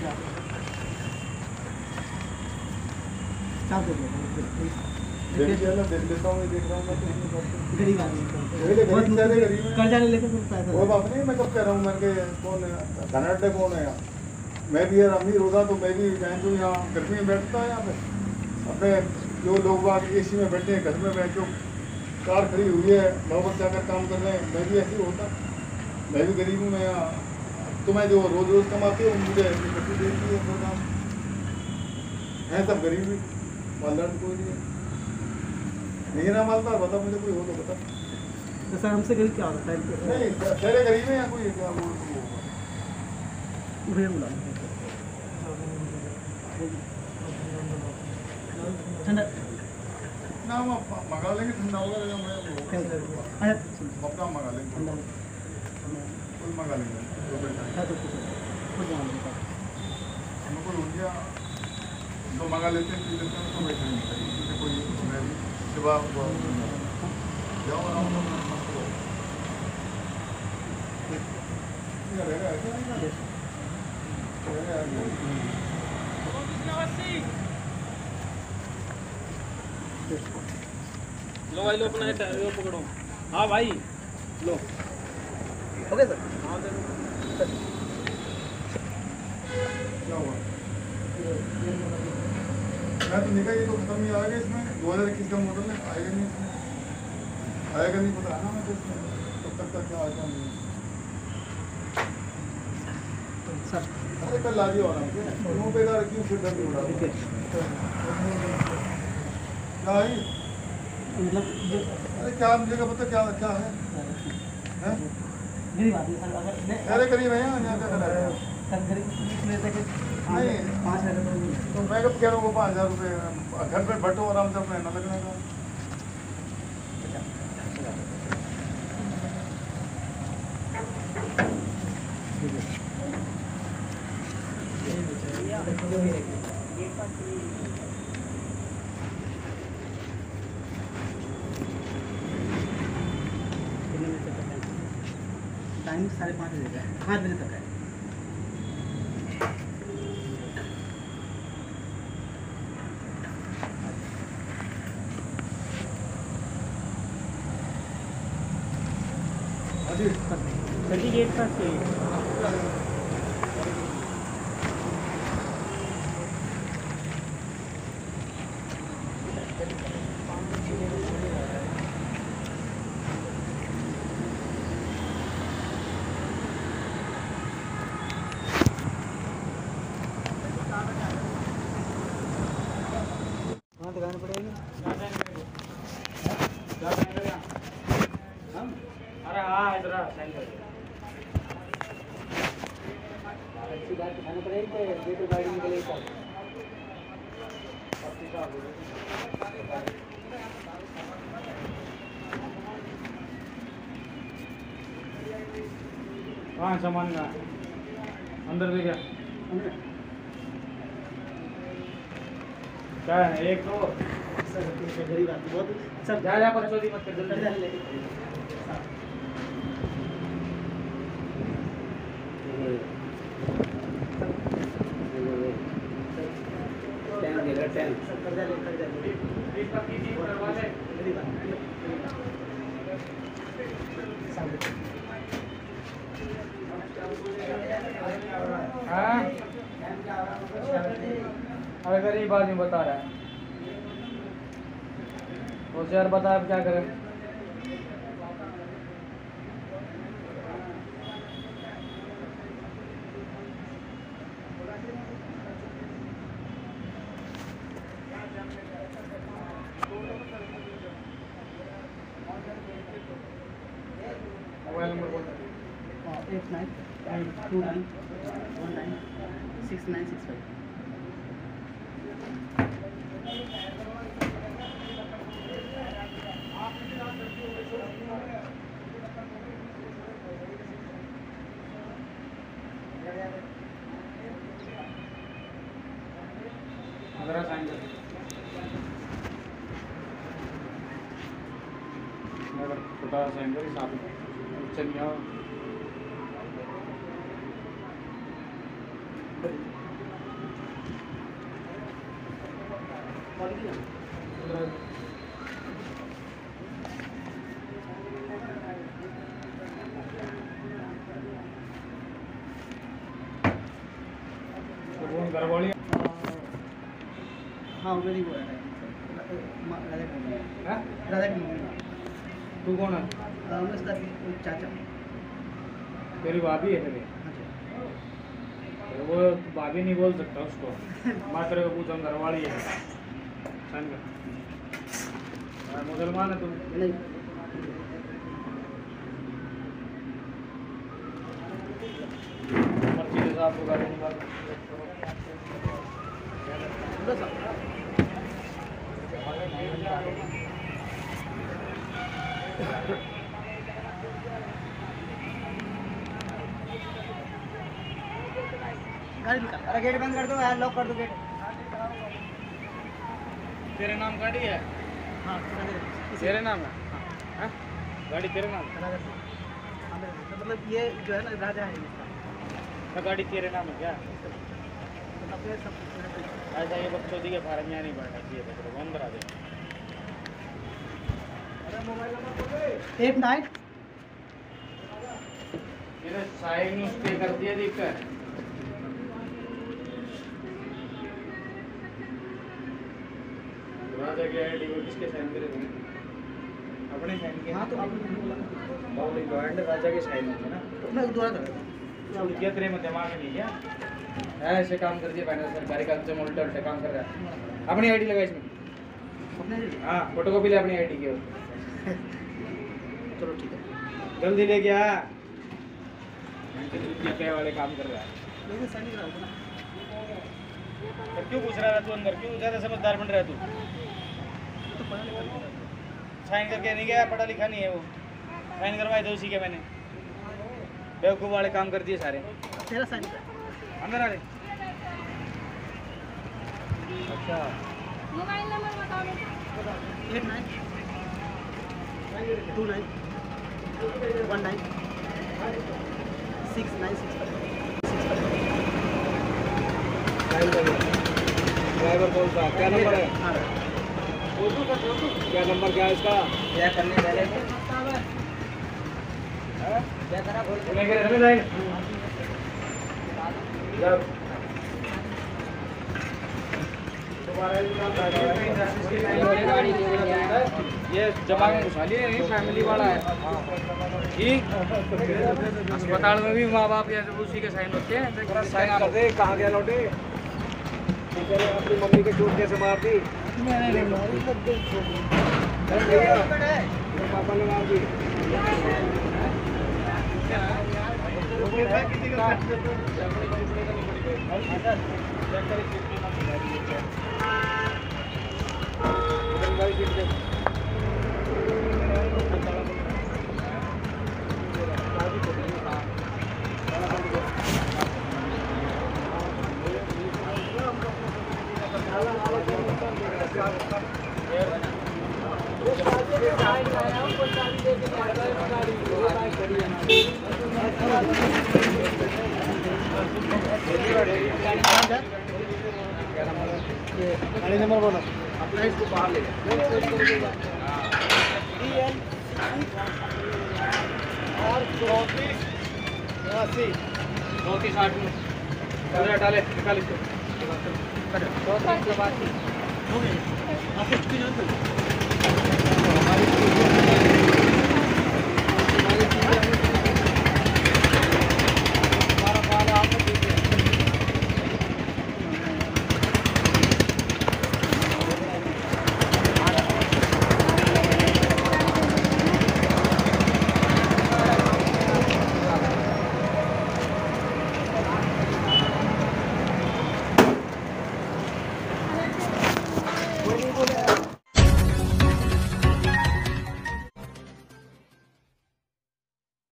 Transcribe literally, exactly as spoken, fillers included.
क्या बोल रहे हो? देख लेता हूँ, देख रहा हूँ मैं गरीब आदमी कर्जा ले लेकर पैसा वो बाप नहीं। मैं कब कह रहा हूँ मैं कौन है धनाढ़ कौन है यहाँ? मैं भी यार अमीर होता तो मैं भी जाए तो यहाँ गर्मी में बैठता है यहाँ पे। अपने जो लोग बाग ए सी में बैठे हैं घर में बैठ जो कार खड़ी हुई है नौबत जाकर काम कर रहे हैं, मैं भी ऐसे ही होता। मैं भी गरीब हूँ। मैं यहाँ तुम्हें जो रोज़ रोज़ कमाते हो मुझे इकट्ठी देती है अपना काम है। सब गरीब ही मालदार कोई नहीं है। नहीं ना मालदार बता मुझे कोई हो तो बता। तो सर हमसे गरीब क्या होता है? नहीं सारे गरीब हैं या कोई क्या वो भैया बुला ठंडा ना हम मंगा लेंगे ठंडा होगा या मैं अपना मंगा लेंगे कोई मंगा लेंगे हम कोई हो गया तो मंगा लेते हैं पी लेते हैं तो बैठे नहीं कोई मैं सुबह जाओ आराम से रहेगा ऐसा नहीं लो भाई लो अपना वो पकड़ो। हाँ भाई लो ओके सर। हाँ दे क्या हुआ? मैं तो निकल ये तो खत्म ही आएगा इसमें। दो हज़ार इक्कीस का मॉडल है, आएगा नहीं इसमें, आएगा नहीं पता है ना। मैं तो इसमें तब तक तक क्या आएगा नहीं सर। अरे कल ला दिया होना मुझे बेकार क्यों फिर दर्द उड़ा क्या है मतलब अरे क्या मुझे का पता क्या क्या है हैं? गरीब आदमी सर अगर अरे करीब है यहाँ क्या करा है सर गरीब लेते कि नहीं पाँच हज़ार तो मैं कब कह रहा हूँ पाँच हज़ार रुपये घर पे बैठो आराम से अपने न लगने का। टाइम साढ़े पाँच बजे का है, पाँच बजे तक है। सभी गेट पास चाहिए। कहाँ दिखानी पड़ेगी? अरे हाँ इधर साइन कर अच्छी बात दिखानी पड़ेगी कि गेट गाड़ी निकलेगी तब। हाँ सामान का अंदर भी क्या क्या है एक दो सर गरीब आदमी बहुत सर जा जा पर चोरी मत कर जल्दी टेन दे रहा टेन कर्जा ले कर्जा ले बीस का तीस करवा ले गरीब आदमी हाँ अरे गरीब आदमी बता रहा है होशियार बता अब क्या करें। मोबाइल नंबर बोल eight nine two nine one nine six nine six five. अगर साइन कर अगर छोटा साइन कर साथ में चलिए कौन घरवाली हाँ मेरी वो है राजा की मम्मी है? राजा की मम्मी तू कौन है? अ, मैं उसका चाचा। तेरी भाभी है तेरी? हाँ जी। तो वो तू भाभी नहीं बोल सकता उसको। मैं तेरे को पूछा घरवाली है सन का। हाँ, मुसलमान है तू? नहीं मर्जी से आपको गाड़ी निकाल। बस गाड़ी निकाल। अरे गेट बंद कर दो यार, लॉक कर दो गेट। तेरे नाम गाड़ी है? हाँ राजा तेरे नाम है? हाँ? गाड़ी तेरे नाम है? राजा हाँ, मेरा- मतलब ये जो है ना राजा है इसका। तो गाड़ी तेरे नाम है क्या? मतलब ये सब ऐसा ये बच्चों दी के फार्म यहाँ नहीं बढ़ना चाहिए था, तो अंदर आ जाए। एट नाइन तेरे साइड में स्टे कर दिया दिक्कत। राजा की आईडी को किसके साइन करे थे? अपने साइन के। हाँ तो आप बाउली गवर्नर राजा के साइन होते ना। मैं दोबारा कर तो क्या तेरे में दिमाग नहीं क्या? ऐसे काम कर दिया मैंने, सरकारी काम से उल्टा उल्टा काम कर रहा है। अपनी आईडी लगा इसमें। अपने हाँ फोटोकॉपी ले अपनी आईडी की। चलो ठीक है। जल्दी ले गया। क्या वाले काम कर रहा है? लेकिन सही रहा होगा ना। तो क्यों पूछ रहा है तू अंदर? क्यों ज़्यादा समझदार बन रहा है तू? तो पढ़ा लिखा नहीं है। साइन करके नहीं गया, पढ़ा लिखा नहीं है वो। साइन करवाए थे उसी के मैंने। बेवकूफ़ वाले काम कर दिए सारे। तेरा साइन कर। अंदर आ रहे। अच्छा मोबाइल नंबर बताओ eight nine two nine one nine six nine six driver कौन सा? क्या नंबर है? हाँ क्या नंबर क्या है इसका? क्या करने पहले क्या करा बोल नहीं करे हमें लाइन। जब ये जमा में घुसा लिए नहीं, फैमिली वाला है। ठीक अस्पताल में भी माँ बाप या उसी के साइन होते हैं। साइन कर दे। कहाँ गया लौटे? अपनी मम्मी के चोट कैसे मार दी? पापा ने मार दी। गाड़ी नंबर बोलो। अपना इसको बाहर ले चौंतीस आठ में डाले निकाल इसको। हो गई आपको कितनी जरूरत है?